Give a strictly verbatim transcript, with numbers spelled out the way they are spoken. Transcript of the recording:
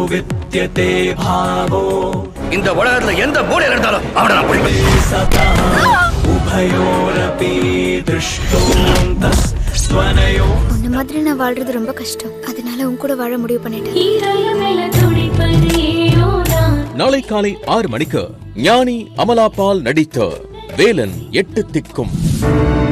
विद्यते भावो இந்த உலகத்துல எந்த மூலையில இருந்தாலும் அவனை நான் பிடிப்பேன். உபயோரபி திருஷ்டோந்தஸ்த்வனயோ. உன்ன மாதிரி நான் வாழ்றது ரொம்ப கஷ்டம். அதனால உன் கூட வாழ முடிவு பண்ணிட்டேன். நாளை காலை ஆறு மணிக்கு ஞானி அமலா பால் நடித்த வேலன் எட்டு திக்கும்.